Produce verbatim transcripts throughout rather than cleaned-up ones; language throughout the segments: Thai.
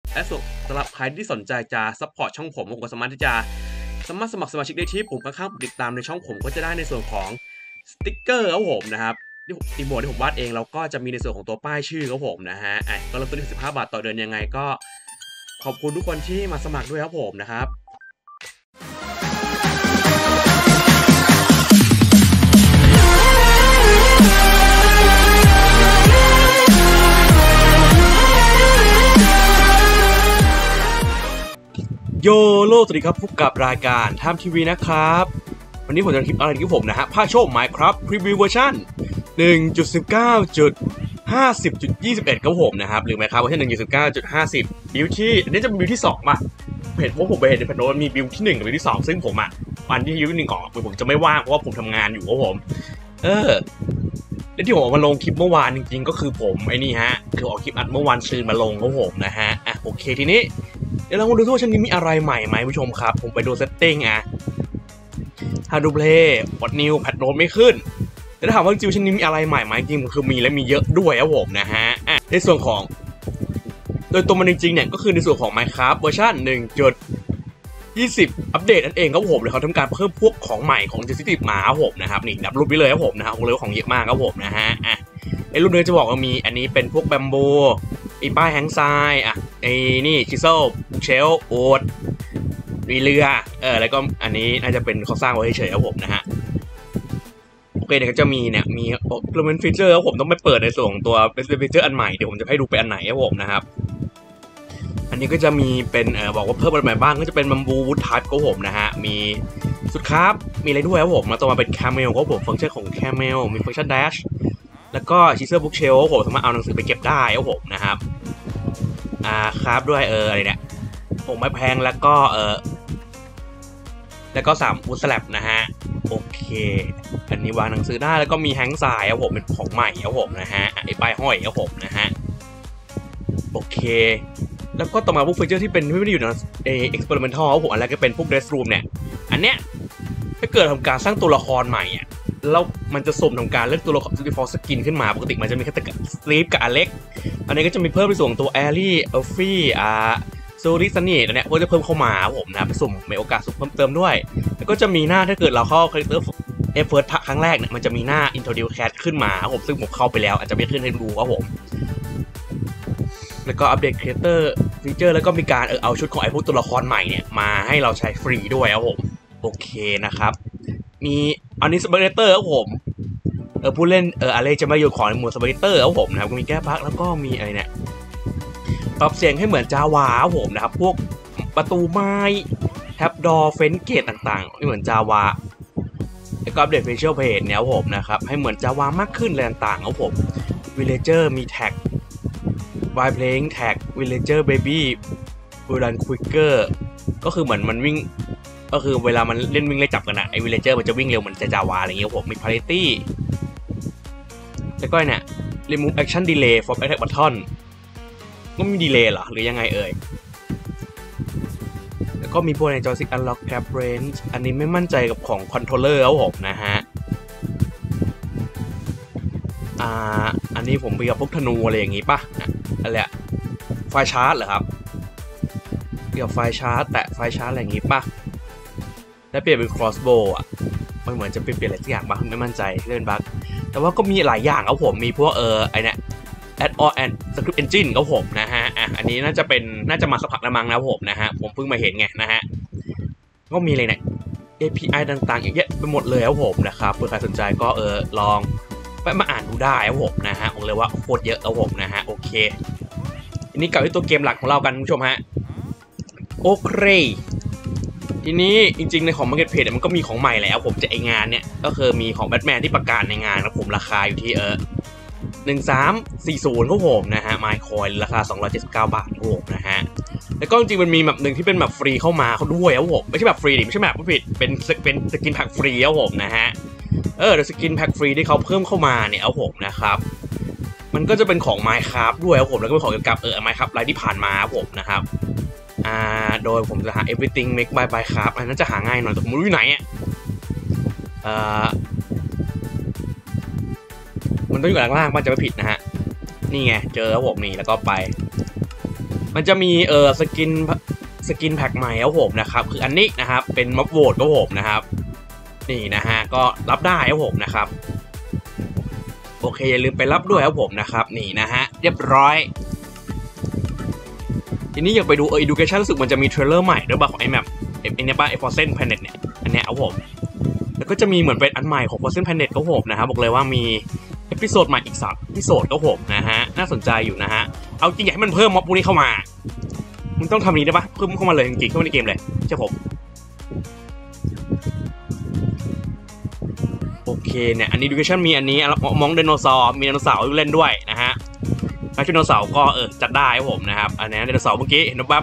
และสำหรับใครที่สนใจจะซัพพอร์ตช่องผมผมก็สามารถที่จะสามารถสมัครสมาชิกได้ที่ปุ่มข้างๆติดตามในช่องผมก็จะได้ในส่วนของสติ๊กเกอร์ครับผมนะครับที่อีโมที่ผมวาดเองแล้วก็จะมีในส่วนของตัวป้ายชื่อครับผมนะฮะอ่ะก็เริ่มต้นที่สิบห้าบาทต่อเดือนยังไงก็ขอบคุณทุกคนที่มาสมัครด้วยครับผมนะครับโยโลสวัสดีครับพบกับรายการไทม์ทีวีนะครับวันนี้ผมจะคลิปอะไรที่ผมนะฮะภาคโชว์ Minecraft Preview Version หนึ่งจุดสิบเก้าจุดห้าสิบจุดยี่สิบเอ็ดครับผมนะครับหรือ Minecraft เวอร์ชัน หนึ่งจุดสิบเก้าจุดห้าสิบ บิลที่อันนี้จะเป็นบิลที่สองป่ะเห็นพวกผมไปเห็นในแพทโน้ตมีบิลที่หนึ่งกับบิลที่สองซึ่งผมอ่ะวันที่บิลที่หนึ่งออกผมจะไม่ว่างเพราะว่าผมทำงานอยู่ครับผมเออและที่ผมเอามาลงคลิปเมื่อวานจริงๆก็คือผมไอ้นี่ฮะคือออกคลิปอัดเมื่อวานซืนมาลงครับผมนะฮะอ่ะโอเคทีนี้เดี๋ยวเรามาดูว่าชั้นนี้มีอะไรใหม่ไหมผู้ชมครับผมไปดูเซตติ้งอ่ะฮาร์ดเพลย์วอตนิวแพทโน้ตไม่ขึ้นแต่ถ้าถามว่าจริงๆชั้นนี้มีอะไรใหม่ไหมจริงๆคือมีและมีเยอะด้วยครับผมนะฮะอ่ะในส่วนของโดยตัวมันจริงๆเนี่ยก็คือในส่วนของ Minecraft เวอร์ชัน หนึ่งจุดยี่สิบ อัปเดตนั่นเองครับผมเลยเขาทำการเพิ่มพวกของใหม่ของ Sensitive มาครับผมนะครับนี่ดับรูปไปเลยครับผมนะครับผมเลยของเยอะมากครับผมนะฮะอ่ะไอ้รุ่นนี้จะบอกว่ามีอันนี้เป็นพวกแบมโบไอ้ป้ายแฮงไซอ่ะไอ้นี่ชิเซลเชลโอ๊ตมีเรือเออแล้วก็อันนี้น่าจะเป็นเขาสร้างไว้เฉยๆครับผมนะฮะโอเคเดี๋ยวก็จะมีเนี่ยมี implement feature ครับผมต้องไปเปิดในส่วนของตัว feature อันใหม่เดี๋ยวผมจะให้ดูไปอันไหนครับผมนะครับอันนี้ก็จะมีเป็นเออบอกว่าเพิ่มอะไรใหม่บ้างก็จะเป็นบัมบูวูดไทป์ครับผมนะฮะมีสุดครับมีอะไรด้วยครับผมแล้วต่อมาเป็น camel ครับผมฟังก์ชันของ camel มีฟังก์ชัน dash แล้วก็ชิเซอร์บุ๊กเชลผมสามารถเอาหนังสือไปเก็บได้ครับผมนะครับอ่าครับด้วยเอออะไรเนี่ยผมไม้แพงแล้วก็เออแล้วก็สามวูดสแลปนะฮะโอเคอันนี้วางหนังสือได้แล้วก็มีแฮงสายครับผมเป็นของใหม่ครับผมนะฮะไอ้ป้ายห้อยครับผมนะฮะโอเคแล้วก็ต่อมาพวกฟีเจอร์ที่เป็นไม่ได้อยู่ในเอ experimental ครับผมอันแรกก็เป็นพวก dress room เนี่ยอันเนี้ยถ้าเกิดทำการสร้างตัวละครใหม่อ่ะแล้วมันจะสุ่มทำการเลือกตัวละคร default skin ขึ้นมาปกติมันจะมีแค่สลีปกับอเล็กอันนี้ก็จะมีเพิ่มในส่วนตัวแอลลี่เอลฟี่อ่าซูริซันนี่อันเนี้ยก็จะเพิ่มเข้ามาครับผมนะไปสุ่มมีโอกาสสุ่มเพิ่มเติมด้วยแล้วก็จะมีหน้าถ้าเกิดเราเข้าคาแรคเตอร์เอฟเฟิร์สครั้งแรกเนี่ยมันจะมีหน้า introduce cat ขึ้นมาครับผมซึ่งผมเข้าไปแล้วอาจจะไม่ขึ้นให้ดูครับผมแล้วก็อัปเดตครีเอเตอร์ฟีเจอร์แล้วก็มีการเออเอาชุดของไอ้พวกตัวละครใหม่เนี่ยมาให้เราใช้ฟรีด้วยครับผมโอเคนะครับมีอันนี้สเปเตอร์ครับผมเออผู้เล่นเอออะไรจะมาอยู่ของในหมวดสเปเตอร์ครับผมนะครับมีแก้บั๊กแล้วก็มีอะไรเนี่ยปรับเสียงให้เหมือนจาวาครับผมนะครับพวกประตูไม้แท็บดอร์เฟนเกตต่างๆไม่เหมือนจาวาแล้วก็อัปเดต Facial Page เนี่ยครับผมนะครับให้เหมือนจาวามากขึ้นอะไรต่างๆครับผม Villager มีแท็ก While Playing Tag Villager Baby Run Quicker ก็คือเหมือนมันวิ่งก็คือเวลามันเล่นวิ่งไล่จับกันอะไอ้ Villager มันจะวิ่งเร็วเหมือนจาวาอะไรเงี้ยผมมี Parity แล้วก็เนี่ย Remove Action Delay from Attack Button ก็มี Delay เหรอหรือยังไงเอ่ยแล้วก็มีพวกใน Joystick Unlock Cap Range อันนี้ไม่มั่นใจกับของ Controller ครับผมนะฮะอ่าอันนี้ผมไปกับพวกธนูอะไรอย่างงี้ป่ะอะไรอะไฟชาร์จเหรอครับเกี่ยวไฟชาร์จแตะไฟชาร์จอะไรอย่างงี้ป่ะแล้วเปลี่ยนเป็น crossbow อ่ะมันเหมือนจะเปลี่ยนอะไรสักอย่างป่ะไม่มั่นใจเล่นบั๊กแต่ว่าก็มีหลายอย่างครับผมมีพวกเออไอเนี่ย add-on and script engine ครับผมนะฮะอ่ะอันนี้น่าจะเป็นน่าจะมาสักพักละมั้งนะผมนะฮะผมเพิ่งมาเห็นไงนะฮะก็มีอะไรเนี่ย เอ พี ไอ ต่างๆอย่างเงี้ยไปหมดเลยครับผมนะครับเผื่อใครสนใจก็เออลองไปมาอ่านดูได้ครับผมนะฮะบอกเลยว่าโคตรเยอะครับผมนะฮะโอเคทีนี้กลับที่ตัวเกมหลักของเรากันคุณผู้ชมฮะโอเคทีนี้จริงๆในของ Marketplace มันก็มีของใหม่แล้วผมจะไองานเนี่ยก็คือมีของแบทแมนที่ประกาศในงานนะผมราคาอยู่ที่เออหนึ่งสามสี่ศูนย์ครับผมนะฮะไมค์คอยราคาสองร้อยเจ็ดสิบเก้าบาทครับผมนะฮะแล้วก็จริงๆมันมีแบบหนึ่งที่เป็นแบบฟรีเข้ามาเขาด้วยครับผมไม่ใช่แบบฟรีดิไม่ใช่แบบผู้ผิดเป็นเป็นสกินแพ็กฟรีครับผมนะฮะเออสกินแพ็กฟรีที่เขาเพิ่มเข้ามาเนี่ยครับผมนะครับมันก็จะเป็นของ Minecraft ด้วยครับผมแล้วก็เป็นของเกี่ยวกับเออ Minecraft อะไรที่ผ่านมาครับผมนะครับอ่าโดยผมจะหา everything make by Minecraft อันนั้นจะหาง่ายหน่อยแต่ผมไม่รู้อยู่ไหนอ่ะเอ่อมันต้องอยู่ข้างล่างมันจะไม่ผิดนะฮะนี่ไงเจอครับผมนี่แล้วก็ไปมันจะมีเออสกินสกินแพ็กใหม่ครับผมนะครับคืออันนี้นะครับเป็นม็อบโหวตครับผมนะครับนี่นะฮะก็รับได้ครับผมนะครับโอเคอย่าลืมไปรับด้วยครับผมนะครับนี่นะฮะเรียบร้อยทีนี้อยากไปดูเออ education รู้สึกมันจะมีเทรลเลอร์ใหม่ด้วยบ้างของไอแมปไอเนี่ยป่ะไอ Frozen Planet เนี่ยอันเนี้ยครับผมแล้วก็จะมีเหมือนเป็นอันใหม่ของ Frozen Planet ครับผมนะครับบอกเลยว่ามีเอพิโซดใหม่อีกสามเอพิโซดครับผมนะฮะน่าสนใจอยู่นะฮะเอาจริงอยากให้มันเพิ่มม็อบพวกนี้เข้ามามึงต้องทำนี้ได้ปะเพิ่มเข้ามาเลยจริงๆเข้ามาในเกมเลยใช่ผมโอเคเนี่ยอันนี้ education มีอันนี้มองไดโนเสาร์มีไดโนเสาร์เล่นด้วยนะฮะไดโนเสาร์ก็เออจัดได้ครับผมนะครับอันนี้ไดโนเสาร์เมื่อกี้เห็นปั๊บ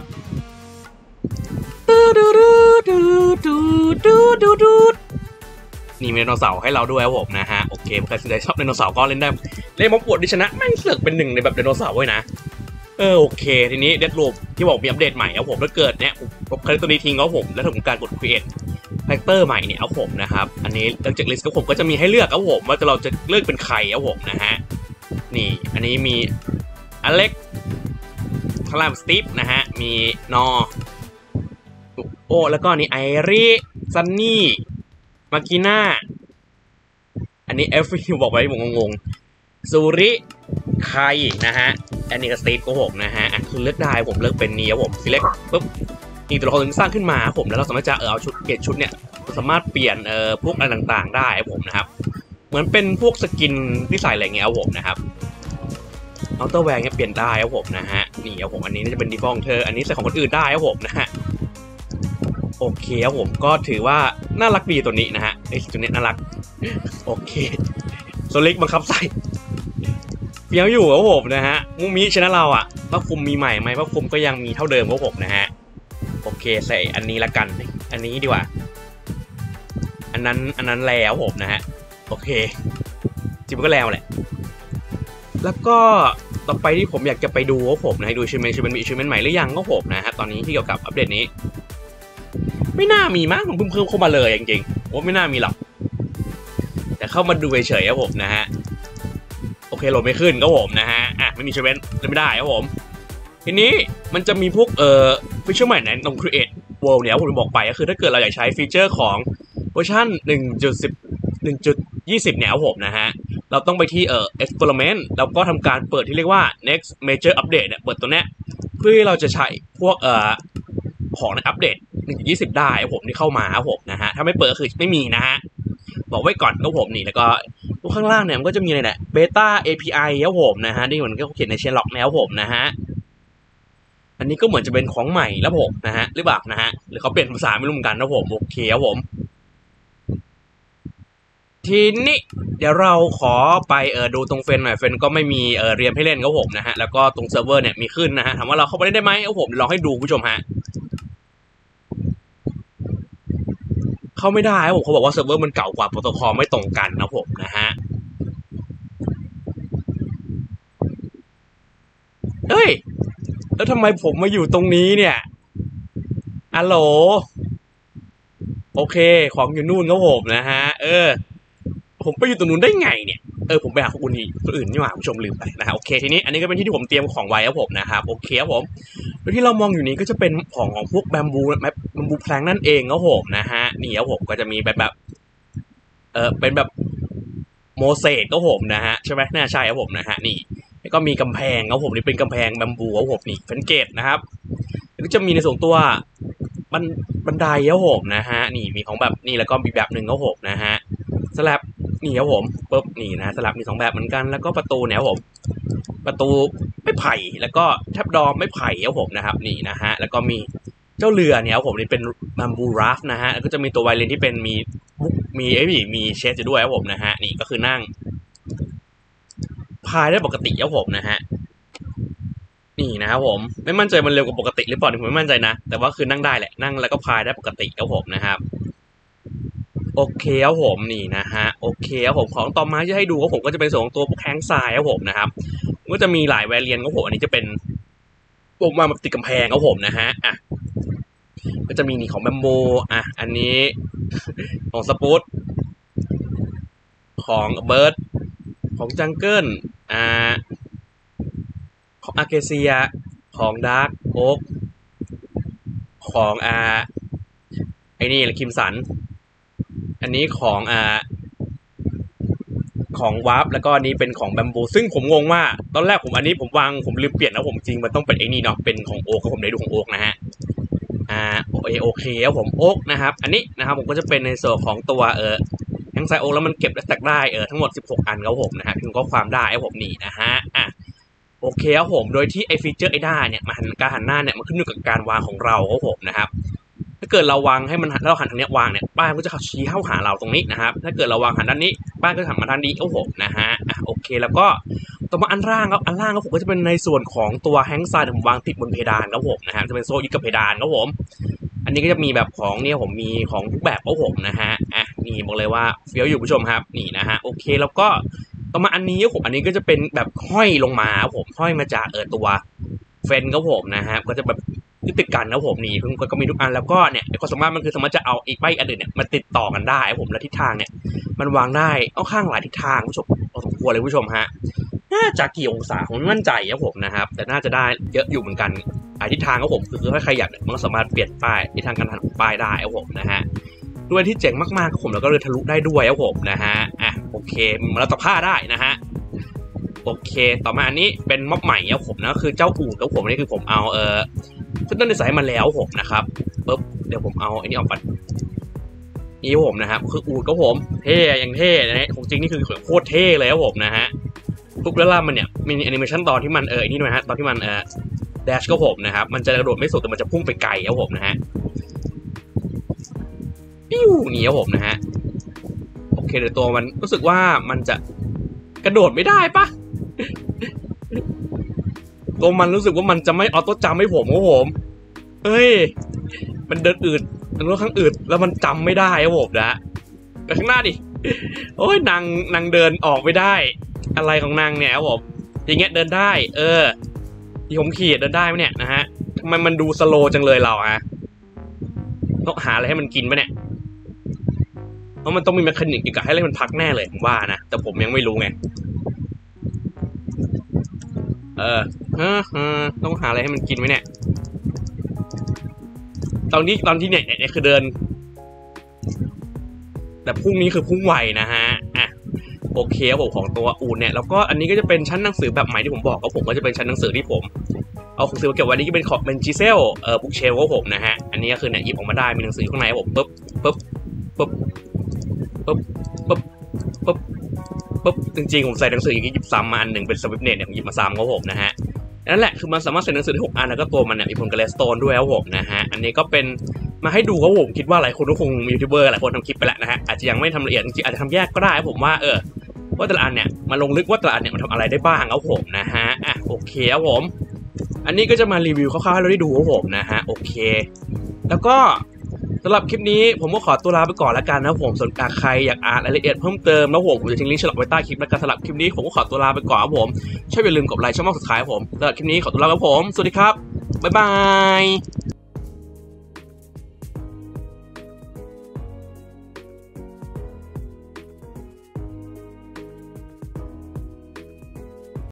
นี่มีไดโนเสาร์ให้เราด้วยครับผมนะฮะโอเคใครสนใจชอบไดโนเสาร์ก็เล่นได้เล่นม็อบปวดดิชนะไม่เสือกเป็นหนึ่งในแบบไดโนเสาร์ไว้นะเออโอเคทีนี้เดดลูปที่บอกมีอัปเดตใหม่ครับผมถ้าเกิดเนี่ยผมเคยตัวนี้ทิ้งครับผมแล้วถึงการกด create แฟกเตอร์ใหม่เนี่ยครับผมนะครับอันนี้เลือกจากลิสต์ครับผมก็จะมีให้เลือกครับผมว่าเราจะเลือกเป็นใครครับผมนะฮะนี่อันนี้มีอเล็กคลามสตีฟนะฮะมีนอโอ้แล้วก็นี่ไอรีซันนี่มากิน่าอันนี้เอฟฟิวบอกไว้ผมงงๆซูริไคนะฮะอันนี้ก็สตีฟก็ผมนะฮะคือเลือกได้ผมเลือกเป็นนี้ครับผม select ปุ๊บนี่ตัวละครสร้างขึ้นมาผมแล้วเราสามารถจะเออเอาชุดเปลี่ยนชุดเนี่ยสามารถเปลี่ยนเอ่อพวกอะไรต่างๆได้ผมนะครับเหมือนเป็นพวกสกินที่ใส่อะไรเงี้ยครับผมนะครับเอาเตอร์แวร์เนี่ยเปลี่ยนได้ครับผมนะฮะนี่ครับผมอันนี้น่าจะเป็นดีฟอลต์เธออันนี้ใส่ของคนอื่นได้ครับผมนะฮะโอเคครับผมก็ถือว่าน่ารักดีตัวนี้นะฮะไอ้ตัวนี้น่ารักโอเคโซลิกบังคับใส่เฟี้ยวอยู่ครับผมนะฮะมูมิชนะเราอ่ะพระคุมมีใหม่ไหมพระคุมก็ยังมีเท่าเดิมครับผมนะฮะโอเคใส่อันนี้ละกันอันนี้ดีกว่าอันนั้นอันนั้นแล้วผมนะฮะโอเคจริงก็แล้วแหละแล้วก็ต่อไปที่ผมอยากจะไปดูครับผมนะดูชิมเมนชิมเมนมีชิมเมนใหม่หรือยังก็ผมนะฮะตอนนี้ที่เกี่ยวกับอัปเดตนี้ไม่น่ามีมั้งผมเพิ่งเพิ่มเข้ามาเลยจริงๆว่าไม่น่ามีหรอกแต่เข้ามาดูเฉยๆครับผมนะฮะโอเคโหลดไม่ขึ้นก็ผมนะฮะอ่ะไม่มีชิมเมนไม่ได้ครับผมทีนี้มันจะมีพวกเอ่อฟีเจอร์ใหม่ในตรง Create World เนี่ยผมบอกไปก็คือถ้าเกิดเราอยากใช้ฟีเจอร์ของเวอร์ชัน หนึ่งจุดสิบ หนึ่งจุดยี่สิบ เนี่ยครับผมนะฮะเราต้องไปที่เอ่อ experiment แล้วก็ทำการเปิดที่เรียกว่า next major update เนี่ยเปิดตัวเนี้ยเพื่อที่เราจะใช้พวกเอ่อของในอัปเดต หนึ่งจุดยี่สิบ ได้ครับผมที่เข้ามาครับผมนะฮะถ้าไม่เปิดก็คือไม่มีนะฮะบอกไว้ก่อนครับผมนี่แล้วก็ข้างล่างเนี่ยมันก็จะมีอะไรเนี่ย beta เอ พี ไอ ครับผมนะฮะนี่เหมือนก็เขียนในเชนล็อกแล้วผมนะฮะอันนี้ก็เหมือนจะเป็นของใหม่แล้วผมนะฮะหรือเปล่านะฮะหรือเขาเปลี่ยนภาษาไม่รู้เหมือนกันนะผมโอเคครับผมทีนี้เดี๋ยวเราขอไปเออดูตรงเฟนหน่อยเฟนก็ไม่มีเออเรียนให้เล่นครับผมนะฮะแล้วก็ตรงเซิร์ฟเวอร์เนี่ยมีขึ้นนะฮะถามว่าเราเข้าไปเล่นได้ไหมครับผมลองให้ดูผู้ชมฮะเข้าไม่ได้ครับผมเขาบอกว่าเซิร์ฟเวอร์มันเก่ากว่าโปรโตคอลไม่ตรงกันนะผมนะฮะเฮ้ยแล้วทำไมผมมาอยู่ตรงนี้เนี่ยอัลโหลโอเคของอยู่นู่นครับผมนะฮะเออผมไปอยู่ตรงนู้นได้ไงเนี่ยเออผมไปหาคนอื่นคนอื่นนี่หว่าผู้ชมลืมไปนะฮะโอเคทีนี้อันนี้ก็เป็นที่ที่ผมเตรียมของไว้ครับผมนะครับโอเคครับผมโดยที่เรามองอยู่นี้ก็จะเป็นของของพวกแบมบูแบมบูแพลงนั่นเองครับผมนะฮะนี่ครับผมก็จะมีแบบแบบเออเป็นแบบโมเสกครับผมนะฮะใช่ไหมน่าใช่ครับผมนะฮะนี่แล้วก็มีกำแพงครับผมนี่เป็นกำแพงแบมบูครับผมนี่เฟนเกตนะครับแล้วก็จะมีในส่วนตัวบันบันไดครับผมนะฮะนี่มีของแบบนี่แล้วก็มีแบบหนึ่งครับผมนะฮะสลับนี่ครับผมปุ๊บนี่นะสลับมีสองแบบเหมือนกันแล้วก็ประตูเนี่ยครับผมประตูไม้ไผ่แล้วก็แทบดอมไม้ไผ่ครับผมนะครับนี่นะฮะแล้วก็มีเจ้าเรือเนี่ยครับผมนี่เป็นบัมบูราฟนะฮะแล้วก็จะมีตัวไวเลนที่เป็นมีมีไอ้พี่มีเชฟอยู่ด้วยครับผมนะฮะนี่ก็คือนั่งพายได้ปกติครับผมนะฮะนี่นะครับผมไม่มั่นใจมันเร็วกว่าปกติหรือเปล่าผมไม่มั่นใจนะแต่ว่าคือนั่งได้แหละนั่งแล้วก็พายได้ปกติครับผมนะครับโอเคครับผมนี่นะฮะโอเคครับผมของต่อมาที่ให้ดูครับผมก็จะเป็นส่วนของตัวพวกแข้งทรายครับผมนะครับก็จะมีหลายแวรเลียนครับผมอันนี้จะเป็นพวกมาแบบติดกำแพงครับผมนะฮะอ่ะก็จะมีนี่ของแบมโบอ่ะอันนี้ของสปูตของเบิร์ดของจังเกิลอ่าของอาเกเซียของดาร์กโอ๊กของอ่าไอ้นี่คิมสันอันนี้ของอ่าของวาร์ปแล้วก็อันนี้เป็นของแบมบูซึ่งผมงงว่าตอนแรกผมอันนี้ผมวางผมลืมเปลี่ยนแล้วผมจริงมันต้องเป็นไอ้นี่เนาะเป็นของโอ๊กผมได้ดูของโอ๊กนะฮะอ่าโอเคโอเคครับผมโอ๊กนะครับอันนี้นะครับผมก็จะเป็นในส่วนของตัวเออทั้งไซโอ๊กแล้วมันเก็บและแตกได้เออทั้งหมดสิบหกอันครับผมนะฮะพิมพ์ข้อความได้ครับผมนี่นะฮะอ่ะโอเคครับผมโดยที่ไอฟีเจอร์ไอด้าเนี่ยมาหันการหันหน้าเนี่ยมันขึ้นอยู่กับการวางของเราครับผมนะครับถ้าเกิดเราวางให้มันเราหันทางนี้วางเนี่ยป้ายก็จะชี้เข้าหาเราตรงนี้นะครับถ้าเกิดเราวางหันด้านนี้ป้ายก็จะหันมาทางนี้ครับผมนะฮะอ่ะโอเคแล้วก็ต่อมาอันล่างครับอันล่างครับผมก็จะเป็นในส่วนของตัวแฮงก์ไซด์ผมวางติดบนเพดานครับผมนะฮะจะเป็นโซ่ยึดกับเพดานครับผมอันนี้ก็จะมีแบบของเนี่ยผมมีของทุกแบบครับผมนะฮะอ่ะนี่บอกเลยว่าเฟี้ยวอยู่ผู้ชมครับนี่นะฮะโอเคแล้วก็ต่อมาอันนี้ครับผมอันนี้ก็จะเป็นแบบห้อยลงมาครับผมห้อยมาจากเออตัวเฟนครับผมนะฮะก็จะแบบยึดติดกันครับผมนี่เพิ่งก็มีทุกอันแล้วก็เนี่ยความสามารถมันคือสามารถจะเอาอีกใบอันอื่นเนี่ยมาติดต่อกันได้ครับผมและทิศทางเนี่ยมันวางได้เอาข้างหลายทิศทางผู้ชมพอสมควรเลยผู้ชมฮะน่าจะกี่องศาผมไม่มั่นใจครับผมนะครับแต่น่าจะได้เยอะอยู่เหมือนกันหลายทิศทางครับผมคือถ้าใครอยากมันก็สามารถเปลี่ยนป้ายทิศทางการหันของป้ายได้ครับผมนะฮะด้วยที่เจ๋งมากๆครับผมแล้วก็เลยทะลุได้ด้วยครับผมนะฮะอ่ะโอเคมันแล้วต่อผ้าได้นะฮะโอเคต่อมาอันนี้เป็นม็อบใหม่ครับผมนะคือเจ้าอูดครับผมนี่คือผมเอาเออซึ่งต้นในสายมาแล้วผมนะครับปุ๊บเดี๋ยวผมเอาไอ้นี่ออกก่อนนี่ผมนะครับคืออูดครับผมเท่ยังเท่นะฮะของจริงนี่คือโคตรเท่เลยครับผมนะฮะปุ๊บแล้วล่ามันเนี่ยมีแอนิเมชันตอนที่มันเออไอ้นี่ด้วยฮะตอนที่มันเออแดชก็ผมนะครับมันจะกระโดดไม่สุดแต่มันจะพุ่งไปไกลครับผมนะฮะปิ้วนี่ครับผมนะฮะโอเคเดี๋ยวตัวมันรู้สึกว่ามันจะกระโดดไม่ได้ปะตัวมันรู้สึกว่ามันจะไม่ออโต้จำให้ผมครับผมเฮ้ยมันเดินอืดมันรู้ข้างอืดแล้วมันจำไม่ได้ครับผมนะไปข้างหน้าดิโอ้ยนางนางเดินออกไม่ได้อะไรของนางเนี่ยครับผมอย่างเงี้ยเดินได้เออที่ผมขี่เดินได้ไหมเนี่ยนะฮะทำไมมันดูสโลว์จังเลยเราอะต้องหาอะไรให้มันกินปะเนี่ยเพราะมันต้องมีแมคานิกเกี่ยวกับให้มันพักแน่เลยผมว่านะแต่ผมยังไม่รู้ไงเออเออต้องหาอะไรให้มันกินไหมเนี่ยตอนนี้ตอนที่เนี่ยเนี่ยคือเดินแต่พรุ่งนี้คือพุ่งไวนะฮะอ่ะโอเคครับผมของตัวอูดเนี่ยแล้วก็อันนี้ก็จะเป็นชั้นหนังสือแบบใหม่ที่ผมบอกก็ผมก็จะเป็นชั้นหนังสือที่ผมเอาหนังสือมาเก็บไว้นี่ก็เป็นของเป็นจิเซลเอ่อบุ๊กเชลของผมนะฮะอันนี้ก็คือเนี่ยหยิบออกมาได้มีหนังสือข้างในผมปุ๊บปุ๊บปุ๊บปุ๊บปุ๊บปุ๊บปุ๊บจริงๆผมใส่หนังสืออย่างนี้หยิบซ้ำมาอันหนึ่งเป็นสวิปเน็ตเนี่ยผมหยิบมาซ้ำของผมนะฮะนั่นแหละคือมันสามารถใส่หนังสือได้หกอันแล้วก็ตัวมันเนี่ยมีผลกับเลสโตนด้วยครับผมนะฮะอันนี้ก็เป็นมาให้ดูครับผมคิดว่าหลายคนก็คงมียูทูบเบอร์หลายคนทำคลิปไปแล้วนะฮะอาจจะยังไม่ทำละเอียดจริงๆอาจจะทำแยกก็ได้ผมว่าเออว่าแต่ละอันเนี่ยมาลงลึกว่าแต่ละอันเนี่ยมันทำอะไรได้บ้างครับผมนะฮะอ่ะโอเคครับผมอันนี้ก็จะมารีวิวคร่าวๆให้เราได้ดูครับผมนะฮะโอเคแล้วก็สำหรับคลิปนี้ผมก็ขอตัวลาไปก่อนแล้วกันนะผมส่วนใครอยากอ่านรายละเอียดเพิ่มเติมแล้วผมผมจะทิ้งลิงก์ฉลองไว้ใต้คลิปแล้วกันสำหรับคลิปนี้ผมก็ขอตัวลาไปก่อนครับผมช่วยอย่าลืมกดไลค์ช่องสุดท้ายครับผมสำหรับคลิปนี้ขอตัวลาครับผมสวัสดีครับบ๊ายบาย